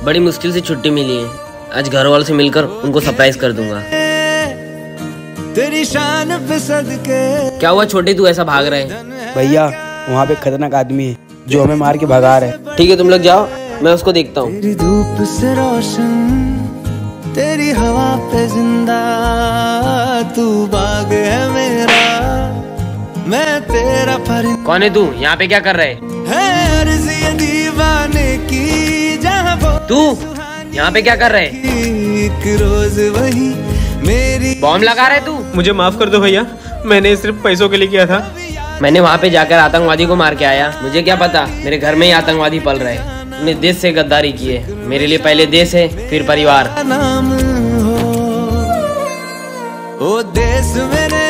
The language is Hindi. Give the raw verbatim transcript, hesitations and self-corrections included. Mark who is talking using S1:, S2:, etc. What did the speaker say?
S1: बड़ी मुश्किल से छुट्टी मिली है, आज घर वालों से मिलकर उनको सरप्राइज कर दूंगा।
S2: तेरी शान पे सदके।
S1: क्या हुआ छोटे, तू ऐसा भाग रहा है?
S3: भैया वहाँ पे खतरनाक आदमी है जो हमें मार के भगा रहा है।
S1: ठीक है तुम लोग जाओ, मैं उसको देखता हूँ।
S2: तेरी धूप से रोशन, तेरी हवा पे जिंदा, तू बाग है मेरा, मैं तेरा परिंदा।
S1: कौन है तू? यहाँ पे क्या कर रहा है?
S2: है अर्ज़ी दीवाने की, जहाँ वो
S1: तू यहाँ पे क्या कर रहा है?
S2: एक रोज वही मेरी।
S1: बॉम्ब लगा रहा है तू?
S4: मुझे माफ कर दो भैया, मैंने सिर्फ पैसों के लिए किया था।
S1: मैंने वहाँ पे जाकर आतंकवादी को मार के आया, मुझे क्या पता मेरे घर में ही आतंकवादी पल रहे हैं। अपने देश से गद्दारी की है। मेरे लिए पहले देश है फिर परिवार।
S2: नाम हो ओ देश मेरे